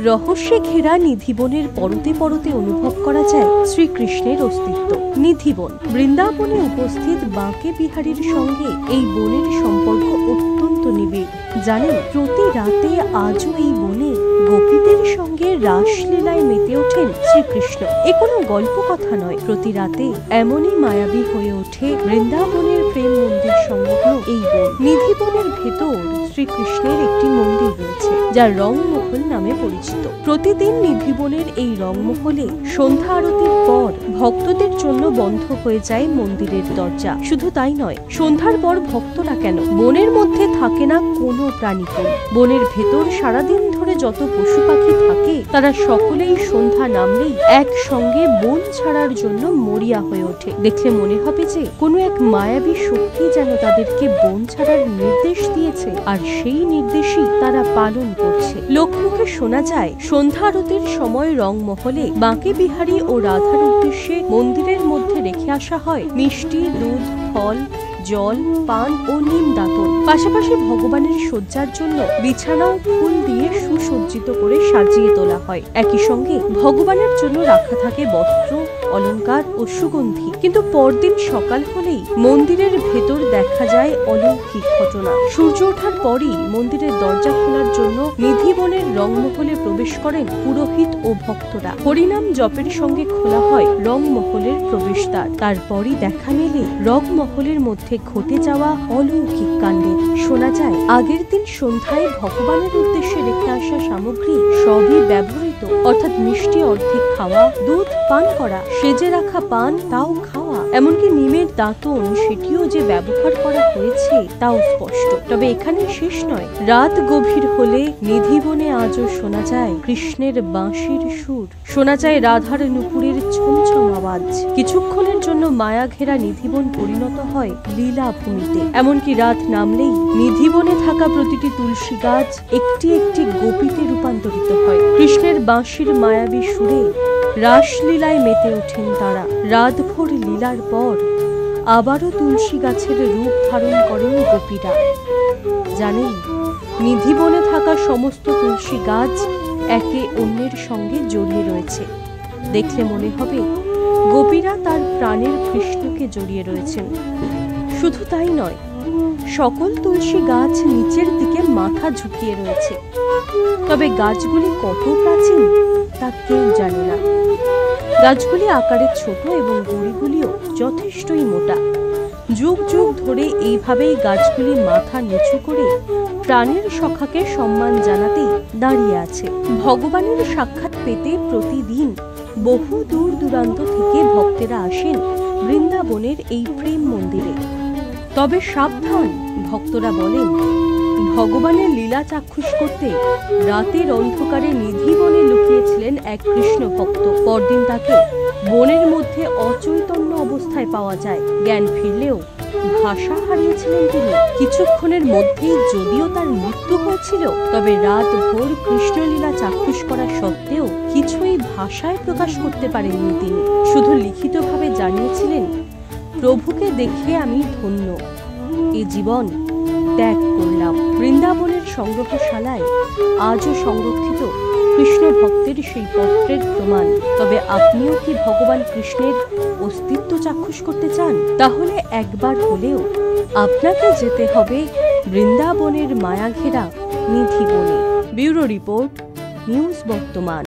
রহস্যে ঘেরা নিধিবনের পরতে পরতে অনুভব করা যায় শ্রীকৃষ্ণের অস্তিত্ব। নিধিবন বৃন্দাবনে উপস্থিত বাঁকে বিহারীর সঙ্গে এই বনের সম্পর্ক অত্যন্ত নিবিড়। জানেন, প্রতি রাতে আজও এই বনে গোপীদের সঙ্গে রাসলীলায় মেতে ওঠেন শ্রীকৃষ্ণ। এ কোনো গল্প কথা নয়। প্রতি রাতে এমনই মায়াবী হয়ে ওঠে বৃন্দাবনের প্রেম মন্দির সংলগ্ন এই বন। নিধিবনের ভেতর শ্রীকৃষ্ণের একটি মন্দির রয়েছে, যা রংমহল নামে পরিচিত। প্রতিদিন নিধিবনের এই রংমহলে সন্ধ্যা আরতির পর ভক্তদের জন্য বন্ধ হয়ে যায় মন্দিরের দরজা। শুধু তাই নয়, সন্ধ্যার পর ভক্তরা কেন, বনের মধ্যে থাকে না কোনো প্রাণীকুল। বনের ভেতর সারাদিন ধরে যত পশু পাখি থাকে, তারা সকলেই সন্ধ্যা নামলেই একসঙ্গে বন ছাড়ার জন্য মরিয়া হয়ে ওঠে। দেখলে মনে হবে যে কোনো এক মায়াবী শক্তি যেন তাদেরকে বন ছাড়ার নির্দেশ দিয়েছে, আর সেই নির্দেশই তারা পালন করছে। লোকমুখে শোনা যায়, সন্ধ্যা আরতির সময় রংমহলে বাঁকে বিহারী ও রাধার উদ্দেশ্যে মন্দিরের মধ্যে রেখে আসা হয় মিষ্টি, দুধ, ফল, জল, পান ও নিম দাতন। পাশাপাশি ভগবানের সজ্জার জন্য বিছানাও ফুল দিয়ে সুসজ্জিত করে সাজিয়ে তোলা হয়। একই সঙ্গে ভগবানের জন্য রাখা থাকে বস্ত্র, অলংকার ও সুগন্ধি। কিন্তু পরদিন সকাল হলেই মন্দিরের ভেতর দেখা যায় অলৌকিক ঘটনা। সূর্য ওঠার পরই মন্দিরের দরজা খোলার জন্য নিধিবনের রংমহলে প্রবেশ করেন পুরোহিত ও ভক্তরা। হরিনাম জপের সঙ্গে খোলা হয় রংমহলের প্রবেশদ্বার। তারপরই দেখা মেলে রংমহলের মধ্যে ঘটে যাওয়া অলৌকিক কাণ্ডের। শোনা যায়, আগের দিন সন্ধ্যায় ভগবানের উদ্দেশ্যে রেখে আসা সামগ্রী সবই ব্যবহৃত, অর্থাৎ মিষ্টি অর্ধেক খাওয়া, দুধ পান করা, সেজে রাখা পান তাও খাওয়া, এমনকি নিমের দাঁতন সেটিও যে ব্যবহার করা হয়েছে তাও স্পষ্ট। তবে এখানে শেষ নয়। রাত গভীর হলে নিধিবনে আজও শোনা যায় কৃষ্ণের বাঁশির সুর, শোনা যায় রাধার নুপুরের ছমছম আওয়াজ। কিছুক্ষণের জন্য মায়া ঘেরা নিধিবন পরিণত হয় লীলা ভূমিতে। এমনকি রাত নামলেই নিধিবনে থাকা প্রতিটি তুলসী গাছ একটি একটি গোপীতে রূপান্তরিত হয়। কৃষ্ণের বাঁশির মায়াবী সুরে রাসলীলায় মেতে ওঠেন তারা। রাতভর লীলার পর আবারও তুলসী গাছের রূপ ধারণ করেন গোপীরা। জানেন, নিধিবনে থাকা সমস্ত তুলসী গাছ একে অন্যের সঙ্গে জড়িয়ে রয়েছে। দেখলে মনে হবে গোপীরা তার প্রাণের কৃষ্ণকে জড়িয়ে রয়েছেন। শুধু তাই নয়, সকল তুলসী গাছ নিচের দিকে মাথা ঝুঁকিয়ে রয়েছে। তবে গাছগুলি কত প্রাচীন তা কেউ জানে না। গাছগুলি আকারে ছোট এবং গুড়িগুলিও যথেষ্টই মোটা। যুগ যুগ ধরে এইভাবেই গাছগুলি মাথা নিচু করে প্রাণের সখাকে সম্মান জানাতেই দাঁড়িয়ে আছে। ভগবানের সাক্ষাৎ পেতে প্রতিদিন বহু দূর দূরান্ত থেকে ভক্তেরা আসেন বৃন্দাবনের এই প্রেম মন্দিরে। তবে সাবধান, ভক্তরা বলেন, ভগবানের লীলা চাক্ষুষ করতে রাতের অন্ধকারে নিধিবনে লুকিয়েছিলেন এক কৃষ্ণ ভক্ত। পরদিন তাকে বনের মধ্যে অচৈতন্য অবস্থায় পাওয়া যায়। জ্ঞান ফিরলেও ভাষা হারিয়েছিলেন তিনি। কিছুক্ষণের মধ্যেই যদিও তার মৃত্যু হয়েছিল, তবে রাত ভোর কৃষ্ণলীলা চাক্ষুষ করা সত্ত্বেও কিছুই ভাষায় প্রকাশ করতে পারেননি তিনি। শুধু লিখিতভাবে জানিয়েছিলেন, প্রভুকে দেখে আমি ধন্য, এ জীবন ত্যাগ করলাম। বৃন্দাবনের সংগ্রহশালায় আজও সংরক্ষিত কৃষ্ণ ভক্তের সেই পত্রের প্রমাণ। তবে আপনিও কি ভগবান কৃষ্ণের অস্তিত্ব চাক্ষুষ করতে চান? তাহলে একবার হলেও আপনাকে যেতে হবে বৃন্দাবনের মায়া ঘেরা নিধিবনে। ব্যুরো রিপোর্ট, নিউজ বর্তমান।